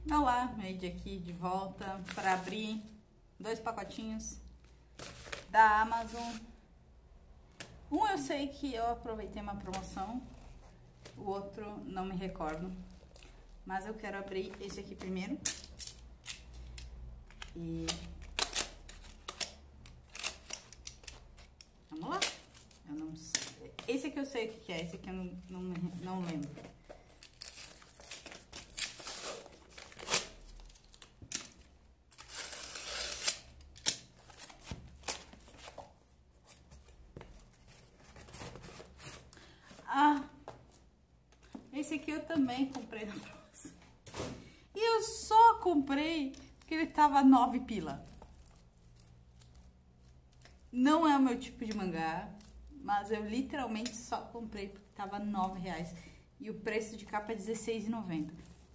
Olá, Meide aqui de volta para abrir 2 pacotinhos da Amazon. Um eu sei que eu aproveitei uma promoção, o outro não me recordo, mas eu quero abrir esse aqui primeiro. E vamos lá. Eu não sei. Esse aqui eu sei o que é, esse aqui eu não lembro. Esse aqui eu também comprei na promoção. E eu só comprei porque ele tava 9 pila. Não é o meu tipo de mangá, mas eu literalmente só comprei porque tava 9 reais. E o preço de capa é R$16,90.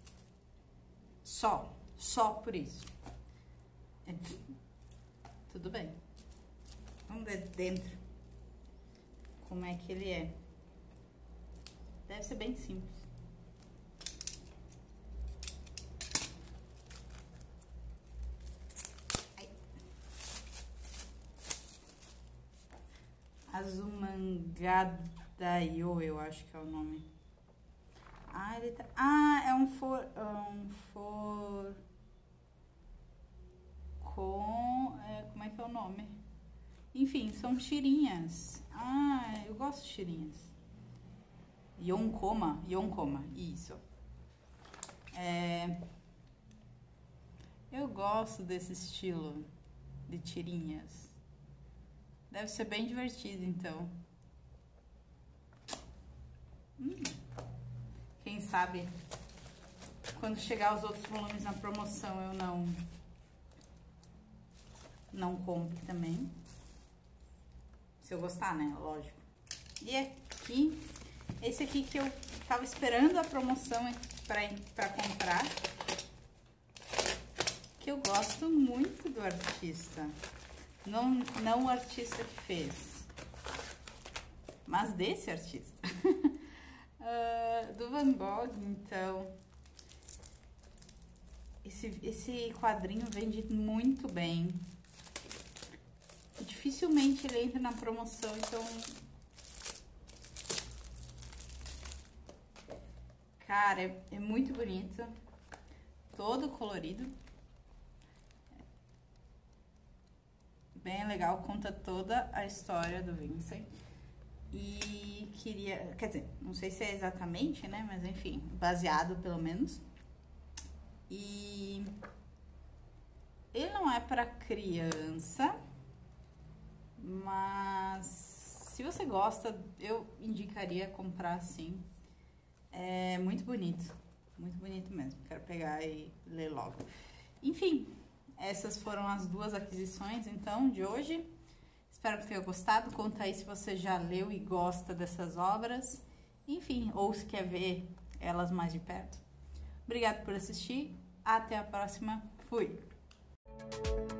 Só por isso. Tudo bem. Vamos ver dentro como é que ele é. Deve ser bem simples. Azumangadayo, eu acho que é o nome. Ah, ele tá... Ah, é um como é que é o nome? Enfim, são tirinhas. Ah, eu gosto de tirinhas. Yonkoma, isso. Eu gosto desse estilo de tirinhas. Deve ser bem divertido, então. Quem sabe, quando chegar os outros volumes na promoção, eu não compro também. Se eu gostar, né? Lógico. E aqui, esse aqui que eu tava esperando a promoção pra comprar. Que eu gosto muito do artista. Não o artista que fez, mas desse artista. Do Van Gogh, então. Esse quadrinho vende muito bem. E dificilmente ele entra na promoção, então... Cara, é muito bonito. Todo colorido. Bem legal, conta toda a história do Vincent. E quer dizer, não sei se é exatamente, né? Mas enfim, baseado pelo menos. E ele não é pra criança, mas se você gosta, eu indicaria comprar sim. É muito bonito mesmo. Quero pegar e ler logo. Enfim, essas foram as 2 aquisições, então, de hoje. Espero que tenha gostado. Conta aí se você já leu e gosta dessas obras. Enfim, ou se quer ver elas mais de perto. Obrigada por assistir. Até a próxima. Fui!